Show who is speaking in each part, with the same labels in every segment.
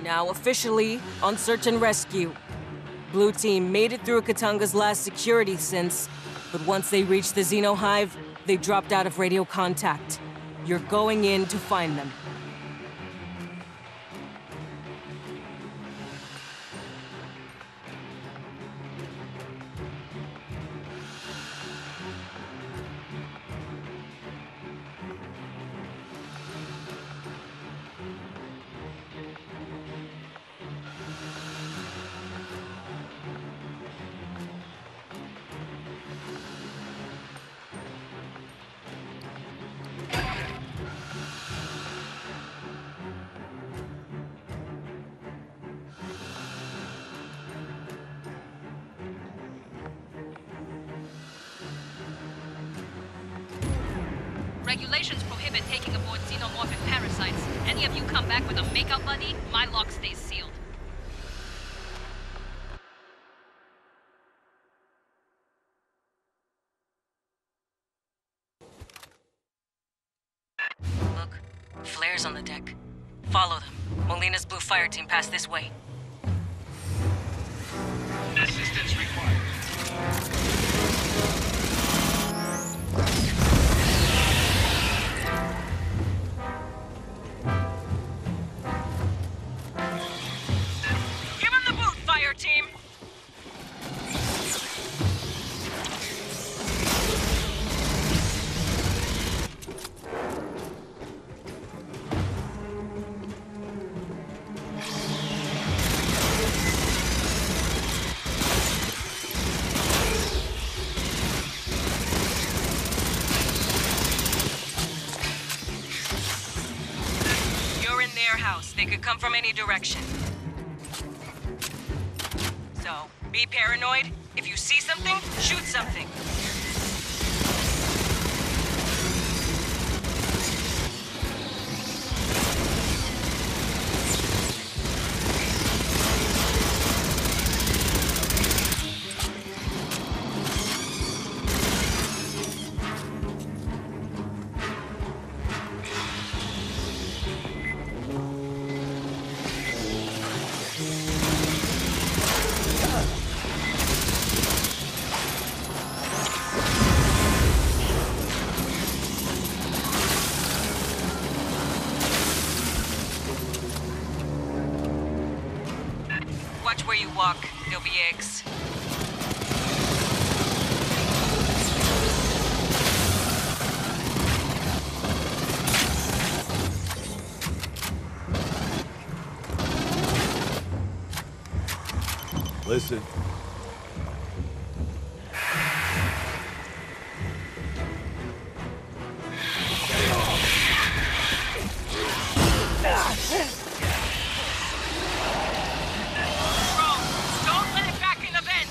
Speaker 1: Now officially on search and rescue. Blue team made it through Katanga's last security since, but once they reached the Xeno Hive, they dropped out of radio contact. You're going in to find them.
Speaker 2: Regulations prohibit taking aboard xenomorphic parasites. Any of you come back with a makeout buddy, my lock stays sealed.
Speaker 1: Look, flares on the deck. Follow them. Molina's blue fire team passed this way.
Speaker 3: Assistance required.
Speaker 1: Give him the boot, fire team! You're in their house. They could come from any direction. So, be paranoid. If you see something, shoot something. Watch where you walk. There'll be eggs.
Speaker 4: Listen.
Speaker 1: Don't let it back in the vent!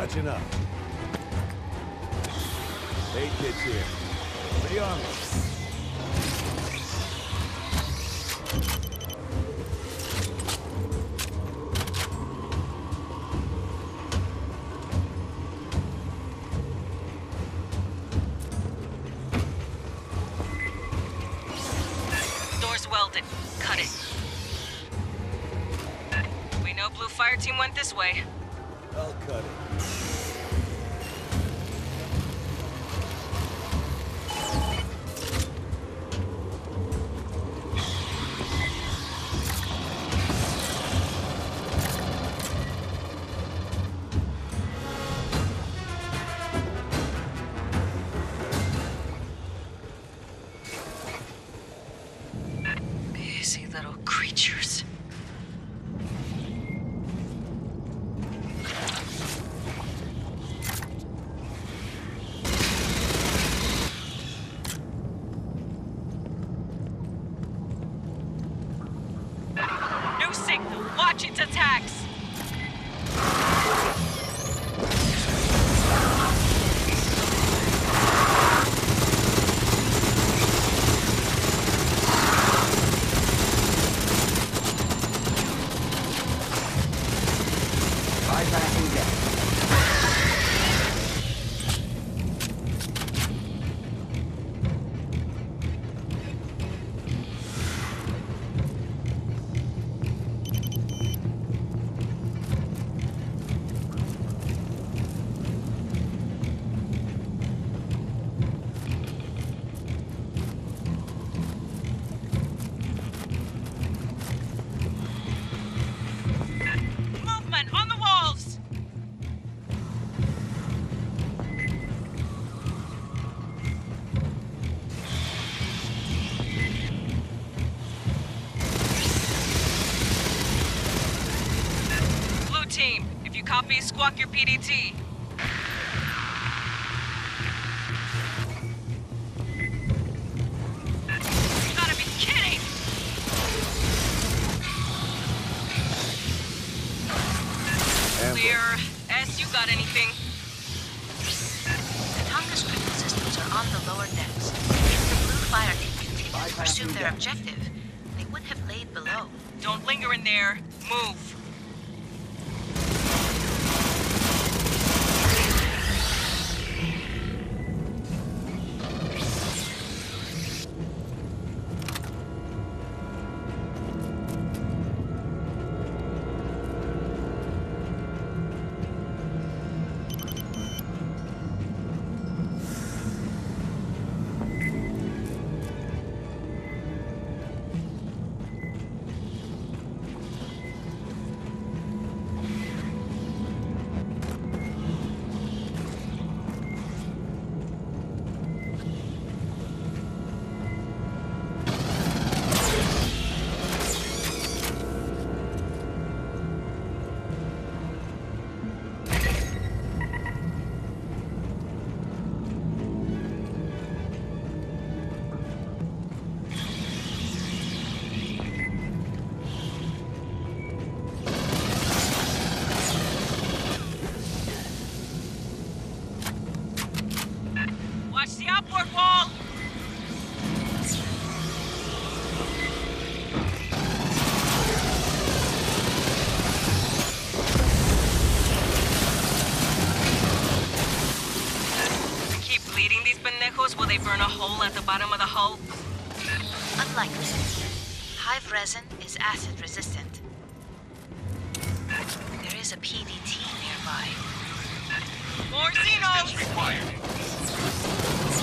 Speaker 4: Patching up. Aid kits here. Pretty armor.
Speaker 1: Door's welded. Cut it. We know Blue Fireteam went this way.
Speaker 4: I'll cut it.
Speaker 1: Busy little creatures. New signal. Watch its attacks.
Speaker 5: Bypassing deck.
Speaker 1: Movement on the walls. Blue team, if you copy, squawk your PDT. You gotta be kidding! Clear. S, you got anything?
Speaker 2: Katanga's critical systems are on the lower decks. If the Blue Fireteam continued to pursue their objective, they would have laid below.
Speaker 1: Don't linger in there. Move. Watch the outboard wall! We keep bleeding these pendejos, will they burn a hole at the bottom of the hull?
Speaker 2: Unlikely. Hive resin is acid resistant. There is a PDT nearby.
Speaker 1: More
Speaker 3: Assistance
Speaker 1: Xenos!
Speaker 3: required.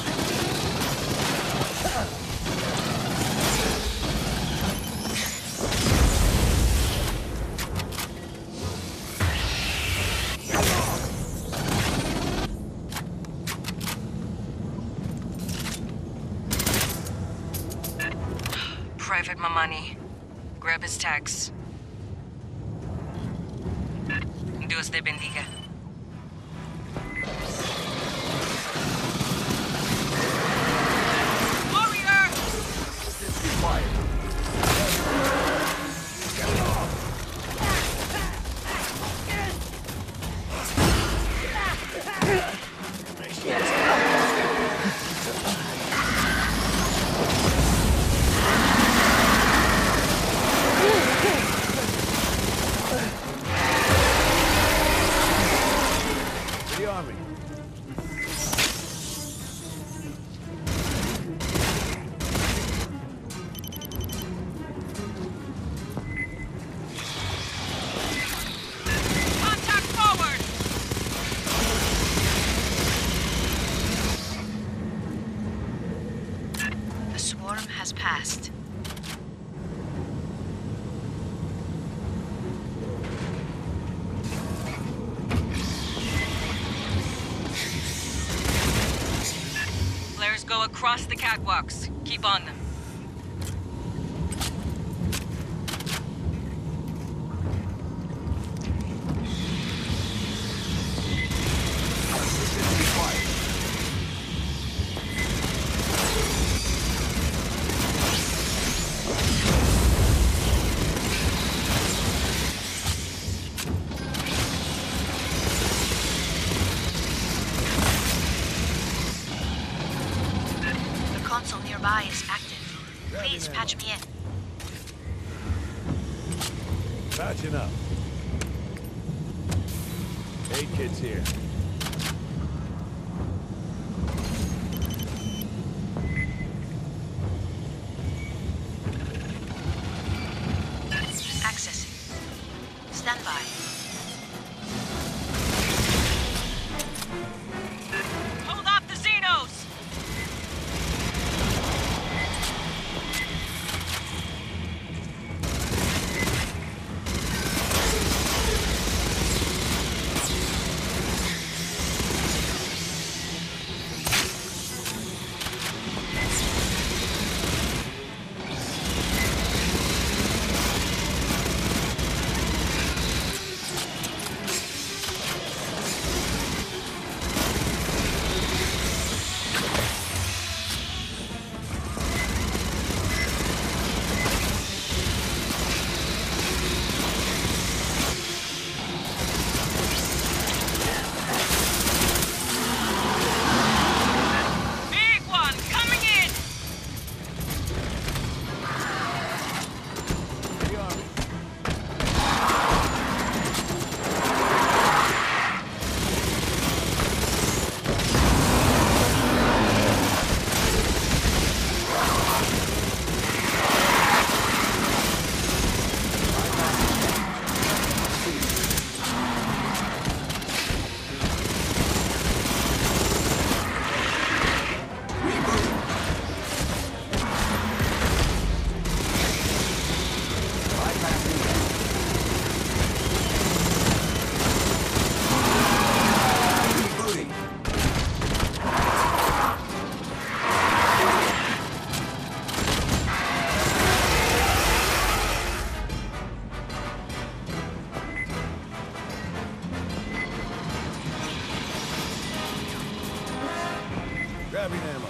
Speaker 1: Private Mamani. Grab his tags. Dios te bendiga. Warrior!
Speaker 4: Assistance required. Get off! the army.
Speaker 1: Contact forward!
Speaker 2: The swarm has passed.
Speaker 1: Flares go across the catwalks. Keep on them.
Speaker 4: Assistance required.
Speaker 2: The console nearby is active. Please patch me in.
Speaker 4: Patching up. Aid kit's here.
Speaker 2: Accessing. Stand by.
Speaker 1: Hold off the Xenos! Big one coming in!
Speaker 4: The army. Grabbing ammo.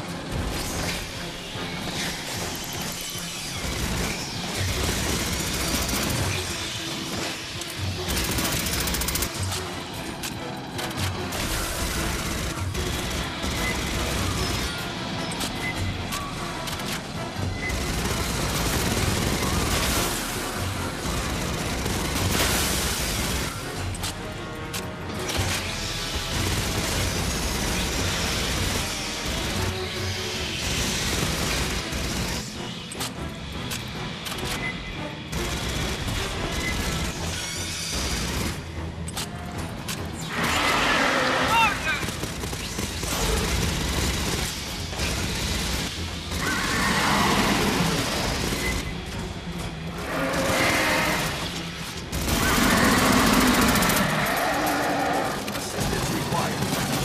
Speaker 4: Assistance required.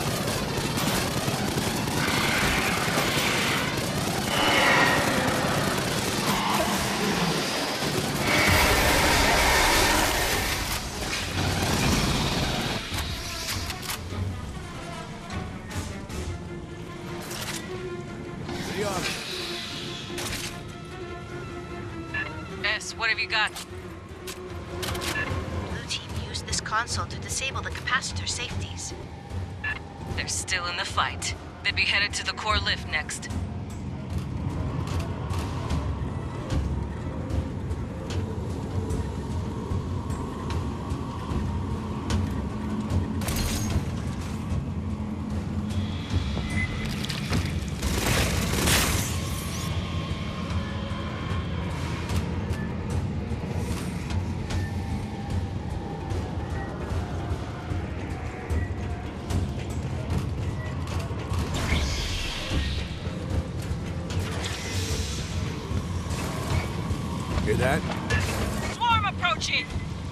Speaker 4: The army.
Speaker 1: S, what have you got?
Speaker 2: Blue team used this console to disable the capacitor safeties.
Speaker 1: They're still in the fight. They'd be headed to the core lift next.
Speaker 4: that?
Speaker 1: Swarm approaching!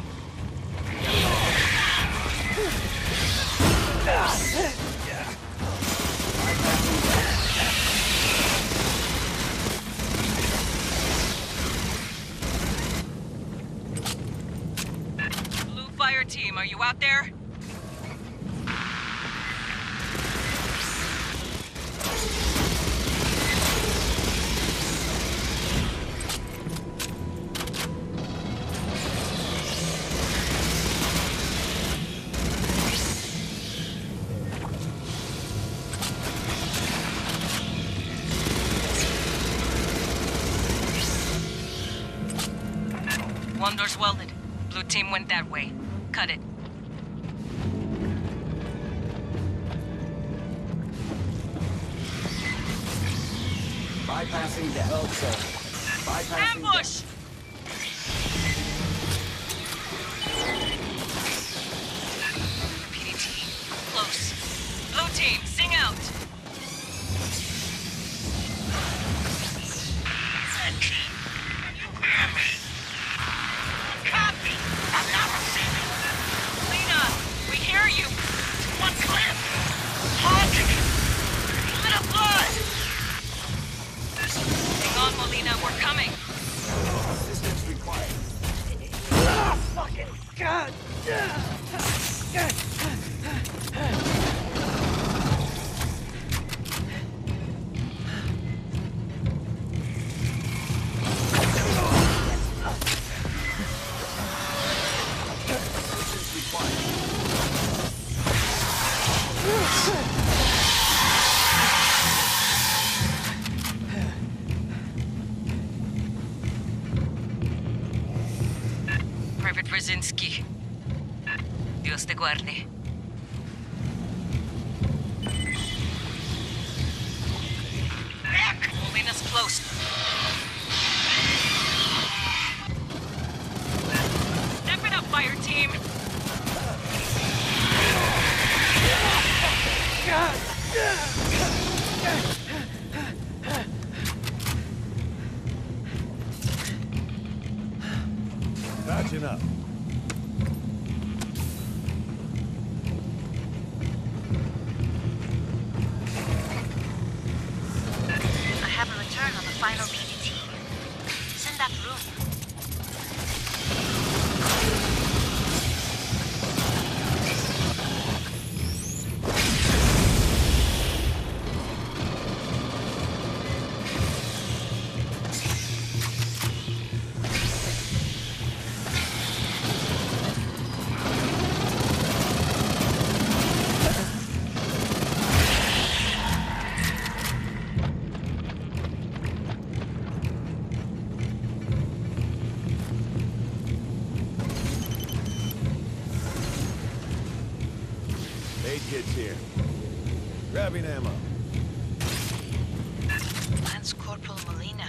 Speaker 1: Blue Fire Team, are you out there? One door's welded. Blue team went that way. Cut it.
Speaker 5: Bypassing death. Okay. Bypassing
Speaker 1: Ambush! PDT. Close. Blue team, sing out!
Speaker 3: Red team, can you hear me? Copy! I'm not receiving.
Speaker 1: Lena, we hear you!
Speaker 3: One clip! Haunting! Lit of blood!
Speaker 1: Hang on, Molina, we're coming!
Speaker 5: Assistance required.
Speaker 3: Ah, fucking God!
Speaker 5: Assistance required.
Speaker 1: Private Brzezinski. Dios te guarde.
Speaker 3: Nick!
Speaker 1: Molina's close. Step it up, fire team!
Speaker 4: Patching up.
Speaker 2: I have a return on the final PDT. It's in that room.
Speaker 4: Aid kit's here. Grabbing ammo.
Speaker 2: Lance Corporal Molina.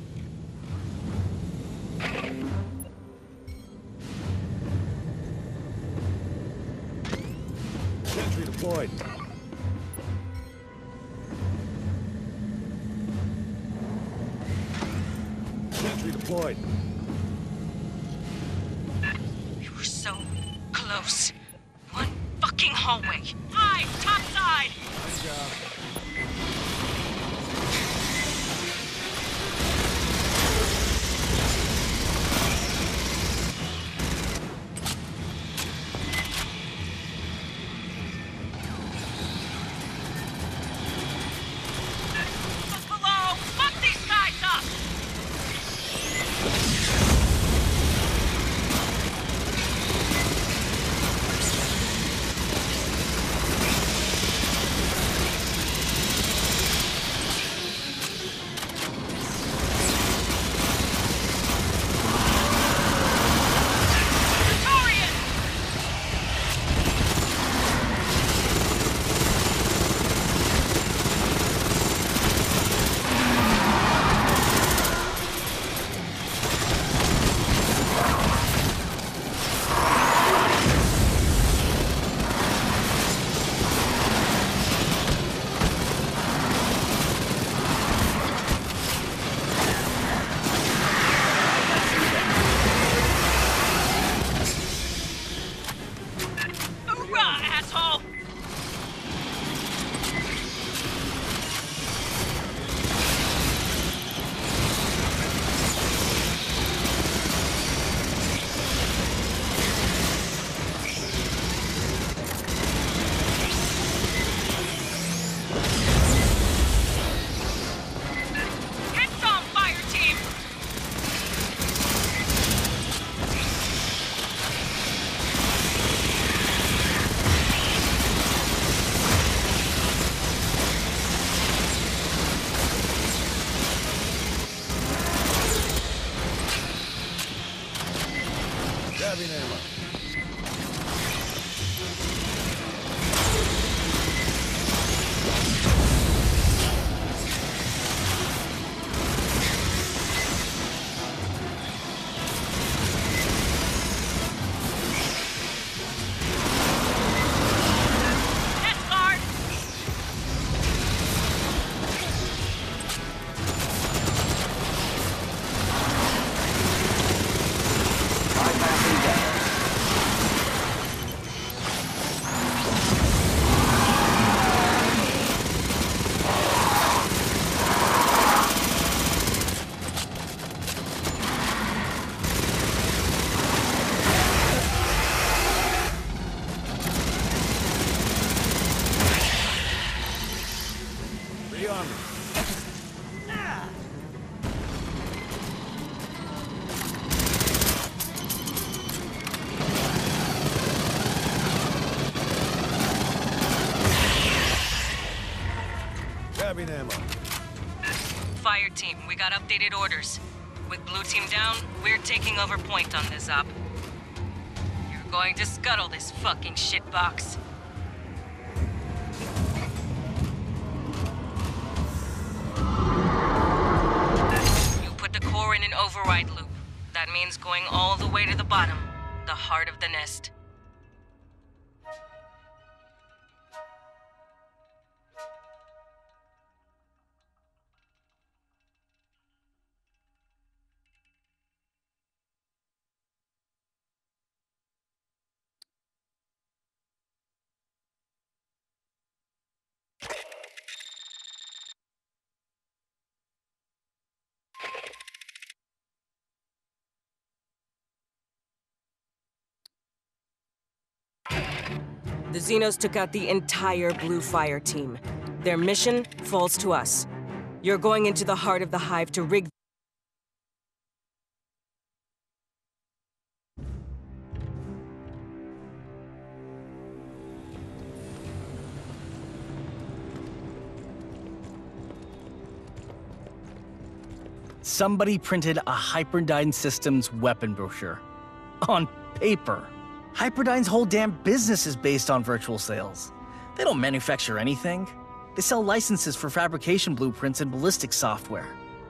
Speaker 4: Sentry deployed. Sentry deployed.
Speaker 1: We were so close. One fucking hallway. Hi, top side!
Speaker 4: Good job.
Speaker 1: Look below! Fuck these guys up!
Speaker 4: on me. Grabbing ammo.
Speaker 1: Fireteam, we got updated orders. With Blue Team down, we're taking over point on this op. You're going to scuttle this fucking shitbox. You put the core in an override loop. That means going all the way to the bottom, the heart of the nest. The Xenos took out the entire Blue Fire team. Their mission falls to us. You're going into the heart of the Hive to rig...
Speaker 6: Somebody printed a Hyperdyne Systems weapon brochure. On paper. Hyperdyne's whole damn business is based on virtual sales. They don't manufacture anything. They sell licenses for fabrication blueprints and ballistic software.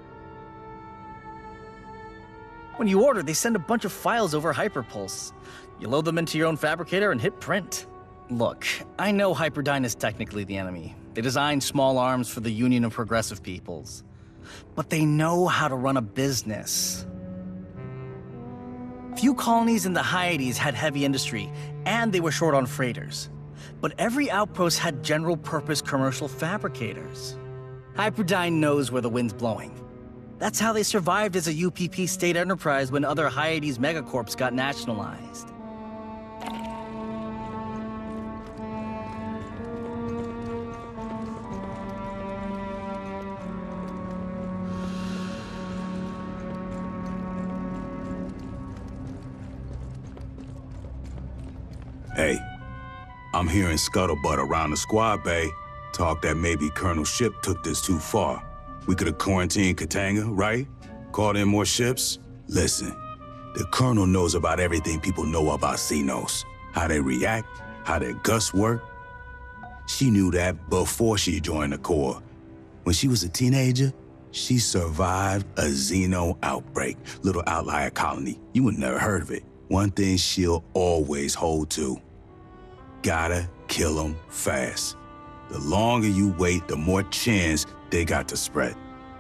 Speaker 6: When you order, they send a bunch of files over Hyperpulse. You load them into your own fabricator and hit print. Look, I know Hyperdyne is technically the enemy. They design small arms for the Union of Progressive Peoples. But they know how to run a business. Few colonies in the Hyades had heavy industry, and they were short on freighters. But every outpost had general-purpose commercial fabricators. Hyperdyne knows where the wind's blowing. That's how they survived as a UPP state enterprise when other Hyades megacorps got nationalized.
Speaker 7: Hey, I'm hearing scuttlebutt around the squad bay. Talk that maybe Colonel Ship took this too far. We could have quarantined Katanga, right? Called in more ships? Listen, the Colonel knows about everything people know about Xenos. How they react, how their guts work. She knew that before she joined the Corps. When she was a teenager, she survived a Xeno outbreak. Little outlier colony. You would never heard of it. One thing she'll always hold to. Gotta kill them fast. The longer you wait, the more chance they got to spread.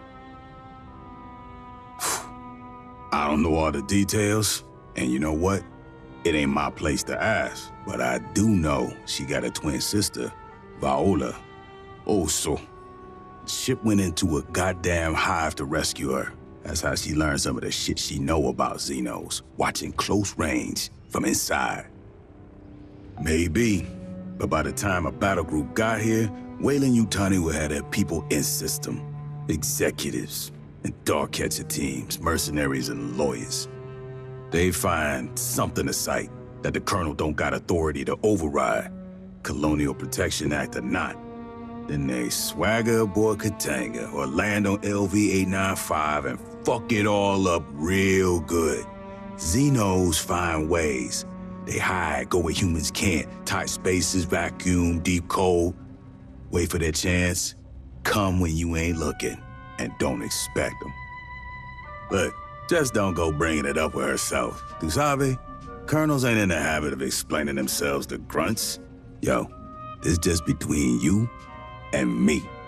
Speaker 7: I don't know all the details, and you know what? It ain't my place to ask, but I do know she got a twin sister, Viola. Also, the ship went into a goddamn hive to rescue her. That's how she learned some of the shit she know about Xenos, watching close range from inside. Maybe, but by the time a battle group got here, Weyland Yutani would have their people in system. Executives and dog catcher teams, mercenaries and lawyers. They find something to cite that the Colonel don't got authority to override, Colonial Protection Act or not. Then they swagger aboard Katanga or land on LV-895 and fuck it all up real good. Xenos find ways. They hide, go where humans can't. Tight spaces, vacuum, deep cold. Wait for their chance. Come when you ain't looking. And don't expect them. Look, just don't go bringing it up with herself. Tu sabe? Colonels ain't in the habit of explaining themselves to grunts. Yo, it's just between you and me.